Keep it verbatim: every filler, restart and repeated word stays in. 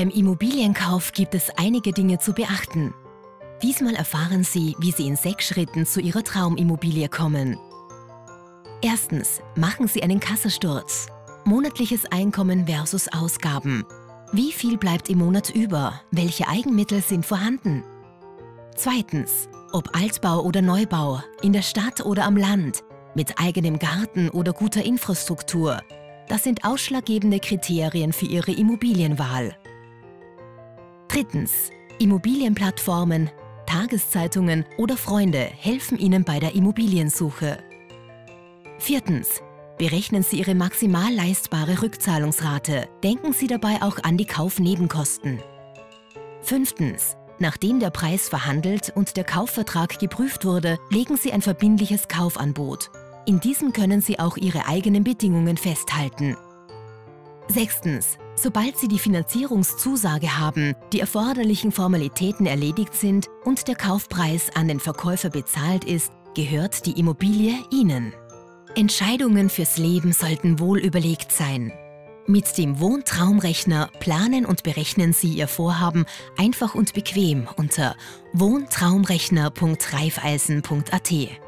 Beim Immobilienkauf gibt es einige Dinge zu beachten. Diesmal erfahren Sie, wie Sie in sechs Schritten zu Ihrer Traumimmobilie kommen. Erstens, machen Sie einen Kassensturz. Monatliches Einkommen versus Ausgaben. Wie viel bleibt im Monat über? Welche Eigenmittel sind vorhanden? Zweitens, ob Altbau oder Neubau, in der Stadt oder am Land, mit eigenem Garten oder guter Infrastruktur. Das sind ausschlaggebende Kriterien für Ihre Immobilienwahl. Drittens, Immobilienplattformen, Tageszeitungen oder Freunde helfen Ihnen bei der Immobiliensuche. Viertens, berechnen Sie Ihre maximal leistbare Rückzahlungsrate. Denken Sie dabei auch an die Kaufnebenkosten. Fünftens, nachdem der Preis verhandelt und der Kaufvertrag geprüft wurde, legen Sie ein verbindliches Kaufangebot. In diesem können Sie auch Ihre eigenen Bedingungen festhalten. Sechstens, sobald Sie die Finanzierungszusage haben, die erforderlichen Formalitäten erledigt sind und der Kaufpreis an den Verkäufer bezahlt ist, gehört die Immobilie Ihnen. Entscheidungen fürs Leben sollten wohl überlegt sein. Mit dem Wohntraumrechner planen und berechnen Sie Ihr Vorhaben einfach und bequem unter wohntraumrechner punkt raiffeisen punkt a t.